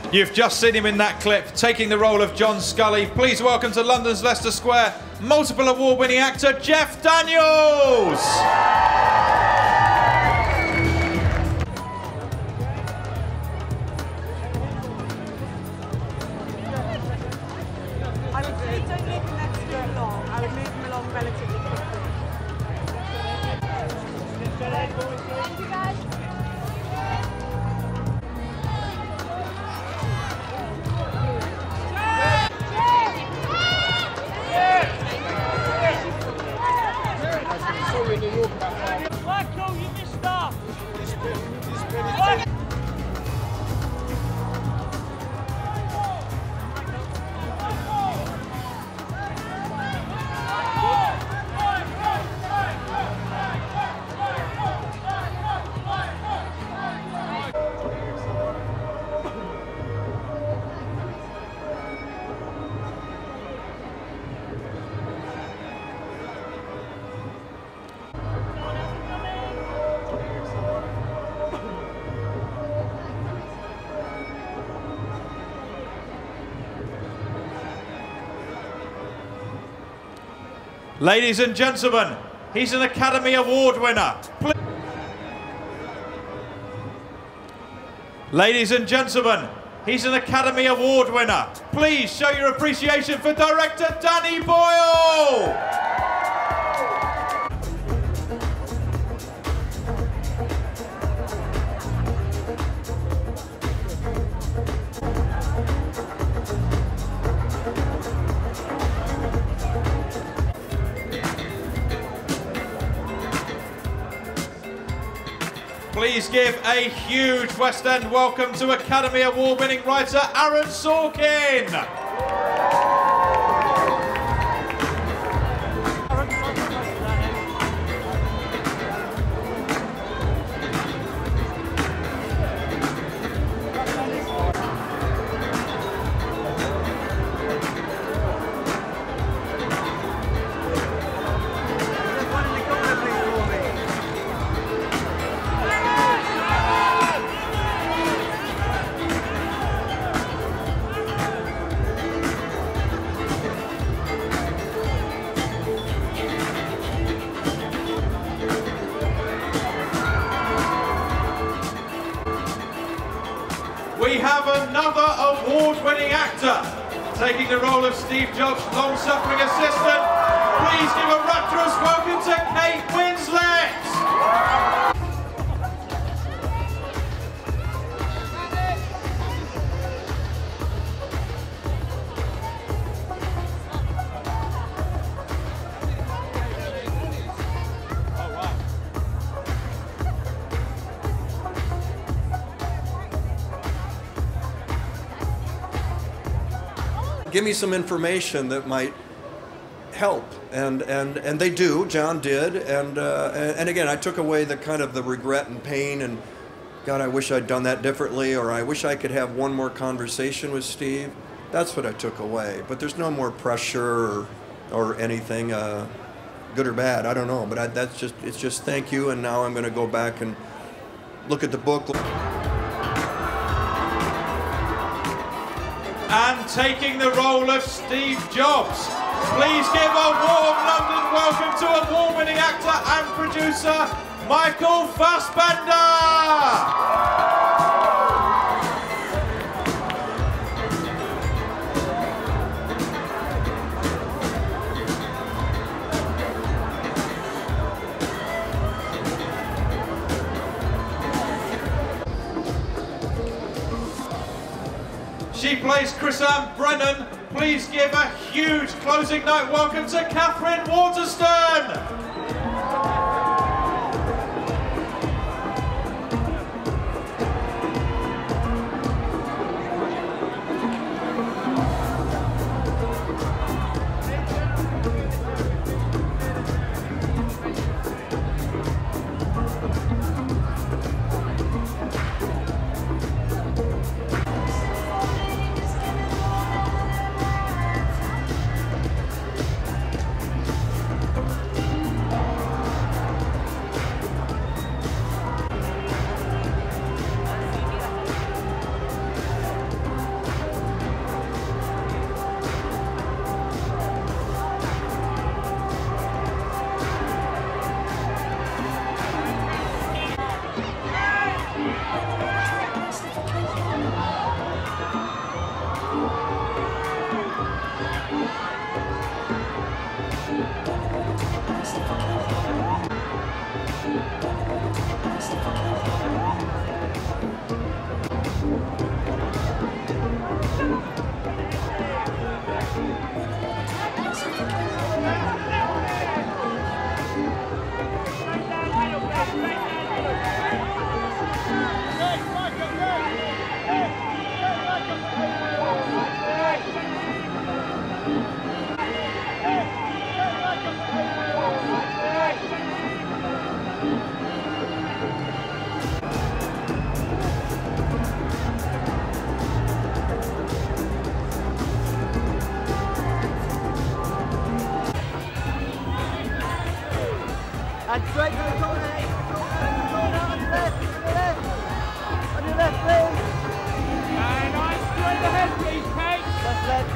You've just seen him in that clip, taking the role of John Sculley. Please welcome to London's Leicester Square, multiple award-winning actor Jeff Daniels! I would say don't leave him next to him long. I would move him along relatively quickly. Thank you, guys. Michael, you missed up. Ladies and gentlemen, he's an Academy Award winner. Ladies and gentlemen, he's an Academy Award winner. Please show your appreciation for director Danny Boyle. Please give a huge West End welcome to Academy Award-winning writer Aaron Sorkin. We have another award-winning actor taking the role of Steve Jobs' long-suffering assistant. Please give a rapturous welcome to Kate Winslet. Give me some information that might help, and they do. John did, and again, I took away the kind of the regret and pain, and God, I wish I'd done that differently, or I wish I could have one more conversation with Steve. That's what I took away. But there's no more pressure or anything, good or bad. I don't know, but it's just thank you, and now I'm going to go back and look at the book. And taking the role of Steve Jobs, please give a warm London welcome to award-winning actor and producer Michael Fassbender. She plays Chrisann Brennan. Please give a huge closing night welcome to Katherine Waterston. And straight to the corner. On your left. On your left, please. And nice straight ahead, please, Kate. Left.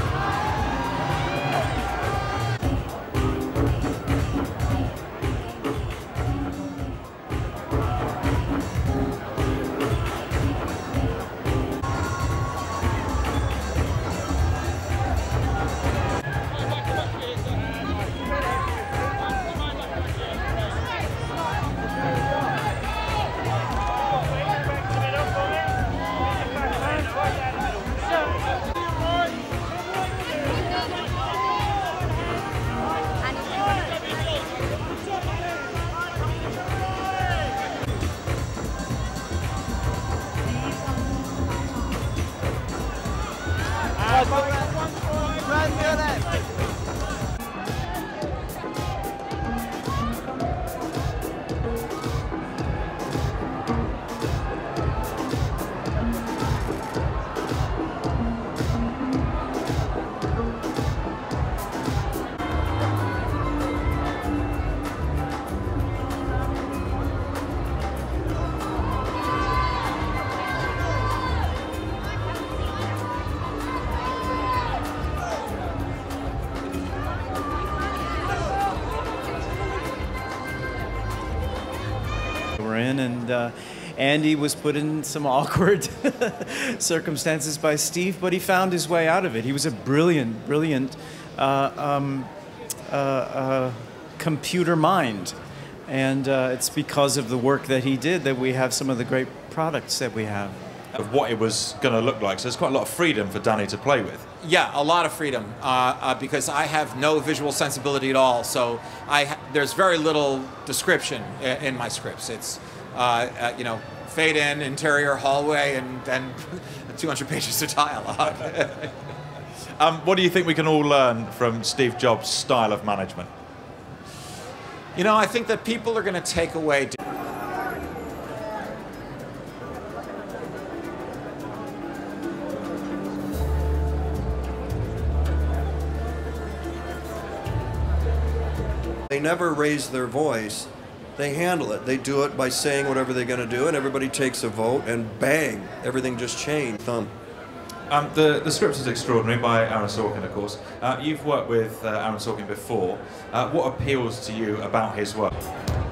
And Andy was put in some awkward circumstances by Steve, but he found his way out of it. He was a brilliant computer mind, and it's because of the work that he did that we have some of the great products that we have. Of what it was going to look like, so there's quite a lot of freedom for Danny to play with. Yeah, a lot of freedom, because I have no visual sensibility at all, so there's very little description in my scripts. It's, you know, fade in, interior, hallway, and then 200 pages of dialogue. What do you think we can all learn from Steve Jobs' style of management? You know, I think that people are going to take away... They never raise their voice. They handle it. They do it by saying whatever they're going to do, and everybody takes a vote, and bang, everything just changed. The script is extraordinary by Aaron Sorkin, of course. You've worked with Aaron Sorkin before. What appeals to you about his work?